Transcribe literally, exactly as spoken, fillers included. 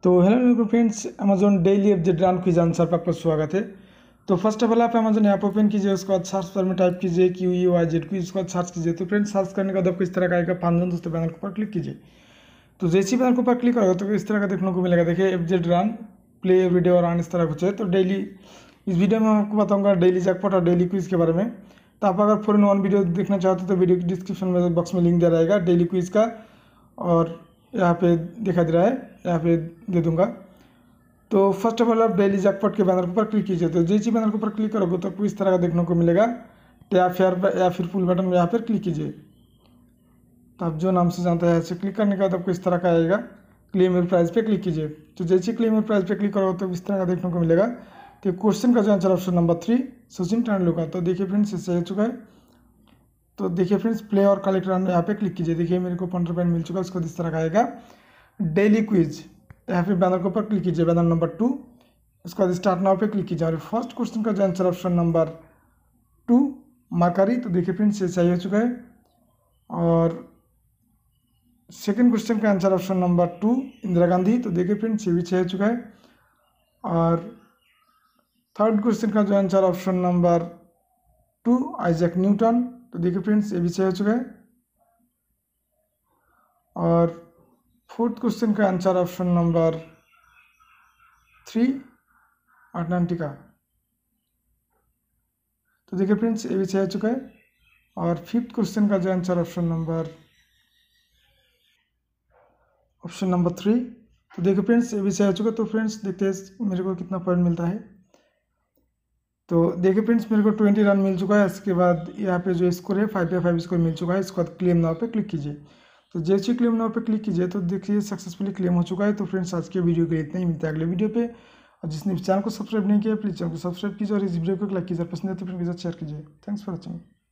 तो hello friends, Amazon daily update run quiz answer पर आपका स्वागत है। तो फर्स्ट ऑफ ऑल आप अमेजोन ऐप ओपन कीजिए, उसके बाद सर्च बार में टाइप कीजिए Q U Y Z Q, उसके बाद सर्च कीजिए। तो फ्रेंड्स सर्च करने के बाद आपको इस तरह का आएगा फंजन, दोस्तों बैनर के ऊपर क्लिक कीजिए। तो जैसे ही बैनर के ऊपर क्लिक करोगे तो इस तरह का देखने को मिलेगा। देखिए अपडेट रन प्ले वीडियो और रन इस तरह कुछ है। तो डेली इस वीडियो में आपको बताऊँगा डेली जैकपॉट और डेली क्विज के बारे में। तो आप अगर फोर इन वन वीडियो देखना चाहते हो तो वीडियो की डिस्क्रिप्शन में बॉक्स में लिंक दिया रहेगा डेली क्विज का, और यहाँ पे दिखा दे रहा है, यहाँ पे दे दूंगा। तो फर्स्ट ऑफ ऑल आप डेली जैकपॉट के बैनर के ऊपर क्लिक कीजिए। तो जैसे बैनर के ऊपर क्लिक करोगे तो आपको इस तरह का देखने को मिलेगा। टैप फेयर या फिर फुल बटन में यहाँ पर क्लिक कीजिए। तो आप जो नाम से जानते हैं ऐसे क्लिक करने के बाद आपको इस तरह का आएगा। क्लेम योर प्राइस पे क्लिक कीजिए। तो जैसे क्लेम योर प्राइस पे क्लिक करोगे तो इस तरह का देखने को मिलेगा। तो क्वेश्चन का जो answer option number three Sachin Tandu का। तो देखिए फ्रेंड्स इससे हो चुका है। तो देखिए फ्रेंड्स प्ले और कलेक्ट रन यहाँ पे क्लिक कीजिए। देखिए मेरे को पंद्रह पॉइंट मिल चुका है। उसको इस तरह का आएगा डेली क्विज। यहाँ पे बैनर के ऊपर क्लिक कीजिए, बैनर नंबर टू। उसके बाद स्टार्ट नाउ पे क्लिक कीजिए और फर्स्ट क्वेश्चन का जो answer option number two Mercury. तो देखिए फ्रेंड्स ये सही हो चुका है। और सेकंड क्वेश्चन का answer option number two Indira Gandhi. तो देखिए फ्रेंड्स ये भी सही हो चुका है। और थर्ड क्वेश्चन का जो answer option number two Isaac Newton. तो देखिए फ्रेंड्स ये भी सही हो चुका है। और फोर्थ क्वेश्चन का answer option number three Atlantica. तो देखिए फ्रेंड्स ये भी सही हो चुका है। और फिफ्थ क्वेश्चन का जो answer option number option number three. तो देखिए फ्रेंड्स ये भी सही हो चुका है। तो फ्रेंड्स देखते हैं मेरे को कितना पॉइंट मिलता है। तो देखिए फ्रेंड्स मेरे को ट्वेंटी रन मिल चुका है। इसके बाद यहाँ पे जो स्कोर है फाइव पे फाइव स्कोर मिल चुका है। इसके बाद क्लेम नाउ पे क्लिक कीजिए। तो जैसे ही क्लेम नाउ पे क्लिक कीजिए तो देखिए सक्सेसफुली क्लेम हो चुका है। तो फ्रेंड्स आज के वीडियो के इतना ही, मिलता है अगले वीडियो पे। और जिसने चैनल को सब्सक्राइब नहीं किया प्लीज़ चैनल को सब्सक्राइब कीजिए और इस वीडियो को लाइक कीजिए, पसंद है तो फ्रेंड के साथ शेयर कीजिए। Thanks for watching.